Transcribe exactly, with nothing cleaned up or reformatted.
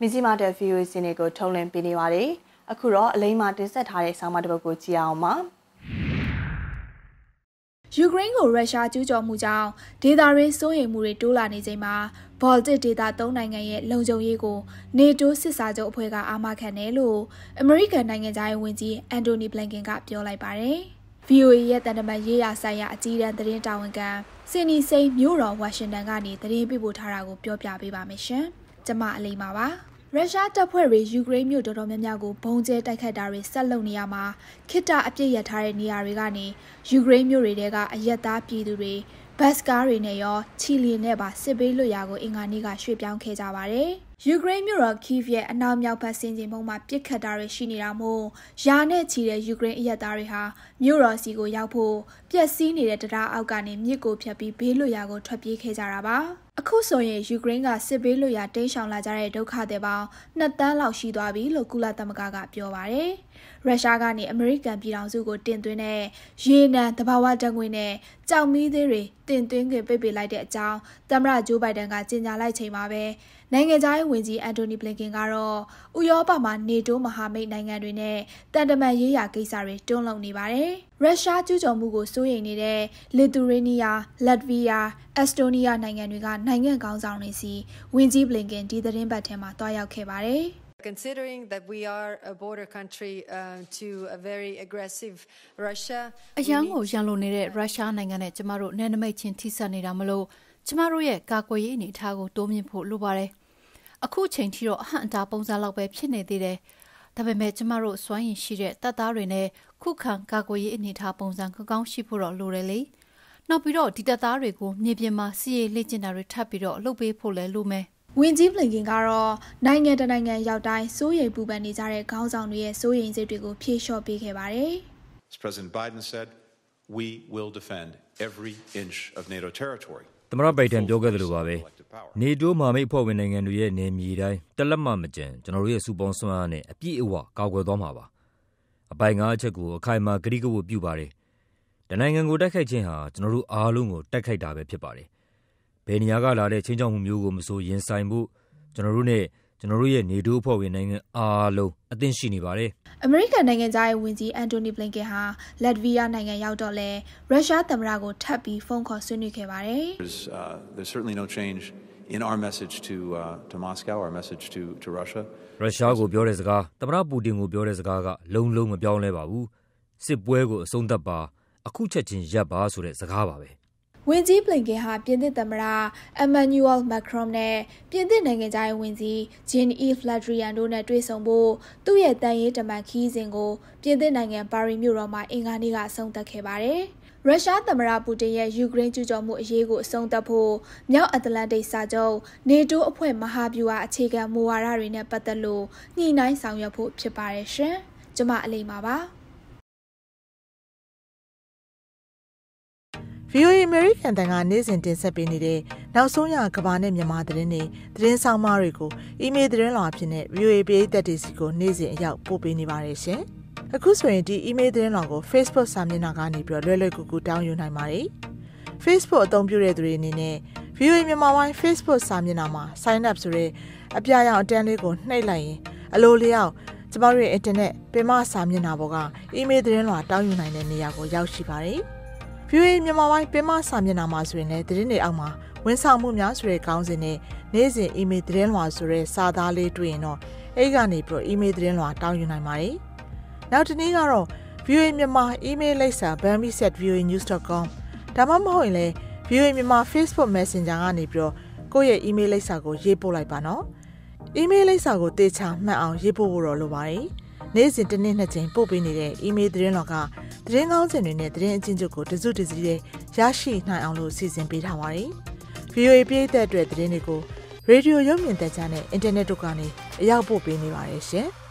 Mizzima T V စီနေကိုထုတ်လွှင့်ပေးနေပါတယ်။အခုတော့အလိမ္မာတင်ဆက်ထားတဲ့ဆောင်းပါးတစ်ပုဒ်ကိုကြည့်အောင်ပါ။ယူကရိန်းကိုရုရှားကျူးကျော်မှုကြောင့်ဒေသရင်းစိုးရိမ်မှုတွေတိုးလာနေချိန်မှာ Baltic ဒေသသုံးနိုင်ငံရဲ့လုံခြုံရေးကို NATO စစ်စာချုပ်အဖွဲ့ကအာမခံတယ်လို့အမေရိကန်နိုင်ငံသားရေးဝန်ကြီး Antony Blinken ကပြောလိုက်ပါတယ်။ V O A ရဲ့တန်တမန်ရေးရာဆိုင်ရာအကြီးတန်းသတင်းတာဝန်ခံ Saine စိန်မြို့တော်ဝါရှင်တန်ကနေသတင်းပေးပို့ထားတာကိုပြောပြပေးပါမယ်ရှင်။ကျွန်မအလိမ္မာပါ။ ရုရှားတပ်ဖွဲ့တွေယူကရိန်းမြို့တော်တော်များများကိုဘုံကျဲတိုက်ခတ်တာတွေဆက်လုပ်နေရမှာခိတအပြစ်ရထားတဲ့နေရာတွေကနေယူကရိန်းမြို့တွေတဲကအရက်သားပြည်သူတွေဘတ်စကားတွေနဲ့ရောချီလီနဲ့ပါစစ်ပေးလွတ်ရာကိုအင်္ဂါနေ့ကရွှေ့ပြောင်းခဲ့ကြပါတယ်။ယူကရိန်းမြို့တော် Kyiv ရဲ့အနောက်မြောက်ဘက်ဆင်ခြင်မှုမှာပြစ်ခတ်တာတွေရှိနေတာမို့ယာနဲ့ချီတဲ့ယူကရိန်းအရက်သားတွေဟာမြို့တော်စီကိုရောက်ဖို့ပျက်စီးနေတဲ့တရားအောက်ကနေမြစ်ကိုဖြတ်ပြီးဘေးလွတ်ရာကိုထွက်ပြေးခဲ့ကြတာပါ။အခုဆိုရင်ယူကရိန်းကစစ်ဘေးလွတ်ရာတိမ်းရှောင်လာကြတဲ့ဒုက္ခသည်ပေါင်းနှစ်တန်းလောက်ရှိသွားပြီလို့ကုလသမဂ္ဂကပြောပါတယ်။ရုရှားကနေအမေရိကန်ပြည်ထောင်စုကိုတင်သွင်းတဲ့ရေနံတဘာဝဓာတ်ငွေနဲ့ကြောက်မီးသေးတွေတင်သွင်းခွင့်ပိတ်ပင်လိုက်တဲ့အကြောင်းသမ္မတဂျိုးဘိုင်ဒန်ကကြေညာလိုက်ချိန်မှာပဲနိုင်ငံခြားရေးဝန်ကြီးအန်တိုနီဘလင်ကင်ကတော့ဥရောပမှာ NATO မဟာမိတ်နိုင်ငံတွေနဲ့တန်တမန်ရေးရာကိစ္စတွေတွန်းလှန်နေပါတယ်။ရုရှားကျူးကျော်မှုကိုစိုးရိမ်နေတဲ့လစ်သူရေးနီးယား၊လက်ဗီးယား၊အက်စတိုးနီးယားနိုင်ငံတွေကနိုင်ငံခေါင်းဆောင်တွေစီဝန်ကြီးဘလင်ကင်ဒီသတင်းပတ်ထဲမှာတွားရောက်ခဲ့ပါတယ်။ Considering that we are a border country uh, to a very aggressive Russia အရန်ကိုရန်လိုနေတဲ့ရုရှားနိုင်ငံနဲ့ကျမတို့နယ်နိမိတ်ချင်းထိစပ်နေတာမလို့ကျမတို့ရဲ့ကာကွယ်ရေးအနေအထားကိုတိုးမြှင့်ဖို့လိုပါတယ်။အခုချိန်ထိတော့အဟန့်အတားပုံစံလောက်ပဲဖြစ်နေသေးတယ်။ဒါပေမဲ့ကျမတို့စွမ်းရည်ရှိတဲ့တပ်သားတွေနဲ့ခုခံကာကွယ်ရေးအနေအထားပုံစံကောင်းရှိဖို့တော့လိုတယ်လေ။နောက်ပြီးတော့ဒီတပ်သားတွေကိုမြေပြင်မှာစီးရေးလေ့ကျင့်တာတွေထပ်ပြီးတော့လုပ်ပေးဖို့လည်းလိုမယ်။ဝန်ကြီးဘလင်ကင်ကတော့နိုင်ငံတနိုင်ငံရောက်တိုင်းစိုးရိမ်ပူပန်နေကြတဲ့ခေါင်းဆောင်တွေရဲ့စိုးရိမ်စိတ်တွေကိုဖြေလျှော့ပေးခဲ့ပါတယ်။ As President Biden said, we will defend every inch of NATO territory. သမ္မတဘိုင်ဒန်ပြောခဲ့သလိုပါပဲ။ NATO မဟာမိတ်အဖွဲ့ဝင်နိုင်ငံတွေရဲ့နယ်မြေတိုင်းတလက်မမကျန်ကျွန်တော်တို့ရဲ့စုပေါင်းစွမ်းအားနဲ့အပြည့်အဝကာကွယ်သွားမှာပါ။အပိုင်ငါးအချက်ကိုအခိုင်အမာဂရုကဝတ်ပြုပါတယ်။တနိုင်ငံကိုတိုက်ခိုက်ခြင်းဟာကျွန်တော်တို့အားလုံးကိုတိုက်ခိုက်တာပဲဖြစ်ပါတယ်။ဘယ်နေရာကလာတဲ့ချင်းချောက်မှုမျိုးကိုမဆိုရင်ဆိုင်ဖို့ကျွန်တော်တို့နဲ့ကျွန်တော်တို့ရဲ့ NATO အဖွဲ့ဝင်နိုင်ငံအားလုံးအသင့်ရှိနေပါတယ်။အမေရိကန်နိုင်ငံသားရဲ့ဝန်ကြီးအန်တိုနီဘလင်ကင်ဟာလက်ဗီးယားနိုင်ငံရောက်တော့လဲရုရှားသမ္မတကိုထပ်ပြီးဖုန်းခေါ်ဆွေးနွေးခဲ့ပါတယ်။ There's uh, there's certainly no change in our message to uh, to Moscow, our message to to Russia. ရုရှားကိုပြောတဲ့စကားသမ္မတပူတင်ကိုပြောတဲ့စကားကလုံးလုံးမပြောင်းလဲပါဘူး။စစ်ပွဲကိုအဆုံးသတ်ပါအခုချက်ချင်းရပ်ပါဆိုတဲ့စကားပါပဲ။ဝန်ကြီးဘလင်ကင်ဟာပြင်သစ်သမ္မတအမန်နျူယ်မက်ခရွန်နဲ့ပြင်သစ်နိုင်ငံသားရေးဝန်ကြီးဂျင်အီဖ်လက်ဒရီယန်တို့နဲ့တွေ့ဆုံဖို့သူ့ရဲ့တန်ရေးတမန်ခီးစဉ်ကိုပြင်သစ်နိုင်ငံပါရီမြို့တော်မှာအင်္ဂါနေ့ကအဆုံးသတ်ခဲ့ပါတယ်။ရုရှားသမ္မတပူတင်ရဲ့ယူကရိန်းကျူးကျော်မှုအရေးကိုအဆုံးသတ်ဖို့မြောက်အတ္တလန္တိတ်စာချုပ် NATO အဖွဲ့မဟာဗျူဟာအခြေခံမူဝါဒတွေနဲ့ပတ်သက်လို့ညှိနှိုင်းဆောင်ရွက်ဖို့ဖြစ်ပါတယ်ရှင်။ကျွန်မအလိမ္မာပါ။ V O A American တန်ကနေ့စဉ်တင်ဆက်ပေးနေတဲ့နောက်ဆုံးရကဘာနဲ့မြန်မာသတင်းတွေသတင်းဆောင်မတွေကိုအီးမေးလ်သတင်းလွှာအဖြစ်နဲ့ V O A ပြည်သက်တွေစီကိုနေ့စဉ်အရောက်ပို့ပေးနေပါတယ်ရှင်။အခုဆိုရင်ဒီအီးမေးလ်သတင်းလွှာကို Facebook စာမျက်နှာကနေပြီးတော့လွယ်လွယ်ကူကူတောင်းယူနိုင်ပါတယ်။ Facebook အသုံးပြုတဲ့သူတွေအနေနဲ့ V O A မြန်မာပိုင်း Facebook စာမျက်နှာမှာ sign up ဆိုတဲ့အပြာရောင်အတန်းလေးကိုနှိပ်လိုက်ရင်အလိုလျောက်ကျမတို့ရဲ့ internet ပင်မစာမျက်နှာပေါ်ကအီးမေးလ်သတင်းလွှာတောင်းယူနိုင်တဲ့နေရာကိုရောက်ရှိပါတယ်။ V O A မြန်မာပိုင်းပင်မစာမျက်နှာမှာဆိုရင်လည်းသတင်းတွေအောက်မှာဝန်ဆောင်မှုများဆိုတဲ့ခေါင်းစဉ်နဲ့နေ့စဉ်အီးမေးလ်သတင်းလွှာဆိုတဲ့စာသားလေးတွေ့ရင်တော့အဲ့ကနေပြီးတော့အီးမေးလ်သတင်းလွှာတောင်းယူနိုင်ပါတယ်။နောက်တစ်နည်းကတော့ V O A မြန်မာအီးမေးလ်လိပ်စာ burmese at v o a news dot com ဒါမှမဟုတ်ရင်လည်း V O A မြန်မာ Facebook Messenger ကနေပြီးတော့ကိုယ့်ရဲ့အီးမေးလ်လိပ်စာကိုရေးပို့လိုက်ပါနော်။အီးမေးလ်လိပ်စာကိုတေချာမှတ်အောင်ရေးပို့ဖို့တော့လိုပါတယ်။နေ့စဉ်တစ်နေ့နှစ်ကြိမ်ပို့ပေးနေတဲ့အီးမေးလ်သတင်းလွှာကသတင်းကောင်းစင်တွေနဲ့သတင်းအချင်းချုပ်ကိုတစုတစည်းရရှိနိုင်အောင်လို့စီစဉ်ပေးထားပါတယ်။ V O A ပြည်သက်အတွက်သတင်းတွေကိုရေဒီယိုရုပ်မြင်သံကြားနဲ့အင်တာနက်တို့ကနေအရောက်ပို့ပေးနေပါတယ်ရှင်။